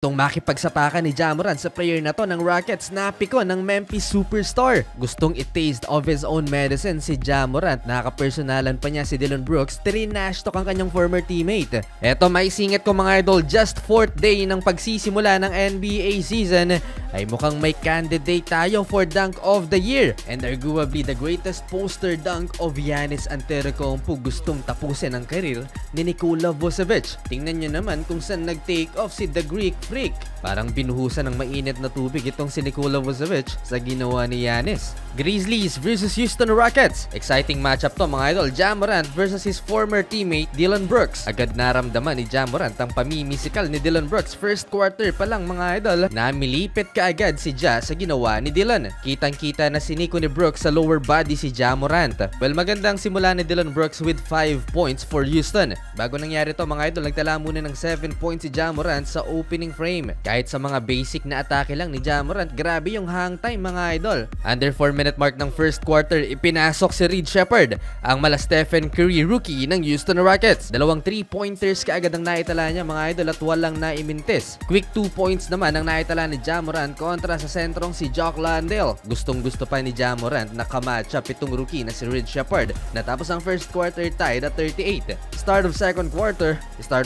Gustong makipagsapakan ni Ja Morant sa player na to ng Rockets na pikon ng Memphis superstar. Gustong i-taste of his own medicine si Ja Morant. Nakakapersonalan pa niya si Dillon Brooks. Trinash talk ang kanyang former teammate. Eto, may singit ko mga idol, just 4th day ng pagsisimula ng NBA season ay mukhang may candidate tayo for Dunk of the Year and arguably the greatest poster dunk of Giannis Antetokounmpo. Gustong tapusin ang karir ni Nikola Vucevic. Tingnan nyo naman kung saan nag-take off si The Greek Freak. Parang binuhusan ng mainit na tubig itong si Nikola Vucevic sa ginawa ni Giannis. Grizzlies versus Houston Rockets. Exciting matchup to mga idol. Ja Morant versus his former teammate Dillon Brooks. Agad naramdaman ni Ja Morant ang pamimisikal ni Dillon Brooks. First quarter pa lang mga idol, namilipit kaagad si Ja sa ginawa ni Dillon. Kitang-kita na siniko ni Brooks sa lower body si Ja Morant. Well, magandang simula ni Dillon Brooks with 5 points for Houston. Bago nangyari to mga idol, nagtala muna ng 7 points si Ja Morant sa opening frame. Kahit sa mga basic na atake lang ni Ja Morant, grabe yung hang time mga idol. Under 4-minute mark ng first quarter, ipinasok si Reed Sheppard, ang mala Stephen Curry rookie ng Houston Rockets. Dalawang 3-pointers kaagad ang naitala niya mga idol at walang naimintis. Quick 2 points naman ang naitala ni Ja Morant kontra sa sentrong si Jock Landale. Gustong-gusto pa ni Ja Morant na kamatchup itong rookie na si Reed Sheppard. Natapos ang first quarter tied at 38. Start of second quarter,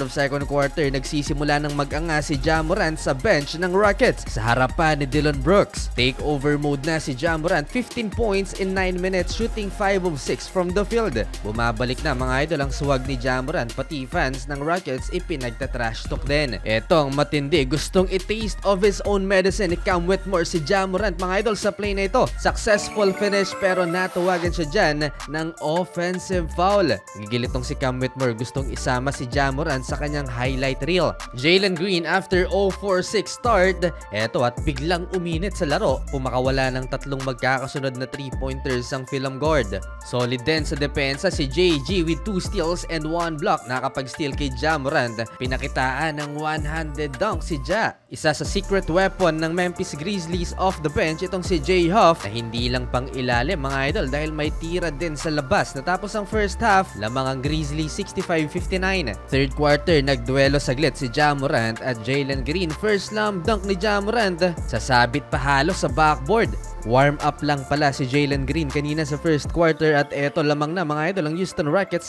nagsisimula ng mag-anga si Ja Morant sa bench ng Rockets sa harapan ni Dillon Brooks. Takeover mode na si Ja Morant, 15 points in 9 minutes, shooting 5 of 6 from the field. Bumabalik na mga idol ang swag ni Ja Morant, pati fans ng Rockets ipinagtatrash talk din. Eto ang matindi, gustong i-taste of his own medicine ni Cam Whitmore si Ja Morant mga idol sa play na ito. Successful finish pero natawagan siya dyan ng offensive foul. Gigilit tong si Cam Whitmore, gustong isama si Ja Morant sa kanyang highlight reel. Jalen Green after 0-4-6 start, eto at biglang uminit sa laro. Pumakawala ng tatlong magkakasunod na 3-pointers ang Film Guard. Solid din sa depensa si JG with 2 steals and 1 block. Nakapag-steal kay Ja Morant, pinakitaan ng one-handed dunk si Ja. Isa sa secret weapon ng Memphis Grizzlies off the bench itong si Jay Huff na hindi lang pang ilalim mga idol dahil may tira din sa labas. Natapos ang first half, lamang ang Grizzlies 65-59. Third quarter, nagduelo saglit si Ja Morant at Jalen Green. First slam dunk ni Ja Morant, sasabit pa halos sa backboard. Warm up lang pala si Jalen Green kanina sa first quarter at eto lamang na mga idol ang Houston Rockets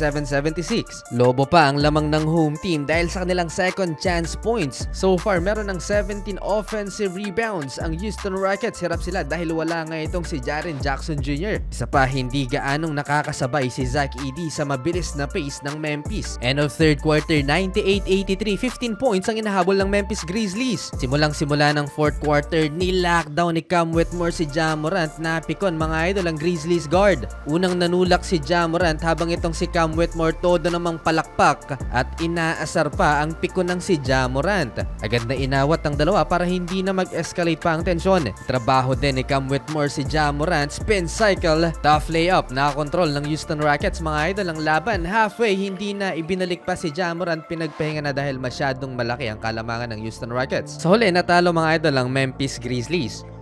77-76. Lobo pa ang lamang ng home team dahil sa kanilang second chance points. So far meron ng 17 offensive rebounds ang Houston Rockets. Hirap sila dahil wala nga itong si Jaren Jackson Jr. Isa pa, hindi gaanong nakakasabay si Zach Edey sa mabilis na pace ng Memphis. End of third quarter, 98-83, 15 points ang inahabol ng Memphis Grizzlies. Simulang-simula ng fourth quarter, ni-lockdown ni Cam Whitmore si Ja Morant. Napikon mga idol ang Grizzlies guard. Unang nanulak si Ja Morant habang itong si Cam Whitmore todo namang palakpak at inaasar pa ang pikon ng si Ja Morant. Agad na inawat ang dalawa para hindi na mag-escalate pa ang tensyon. Trabaho din ni Cam Whitmore si Ja Morant, spin cycle, tough layup. Nakakontrol ng Houston Rockets mga idol ang laban. Halfway, hindi na ibinalik pa si Ja Morant, pinagpahinga na dahil masyadong malaki ang kalamangan ng Houston Rockets. Sa huli, natalo mga idol ang Memphis Grizzlies.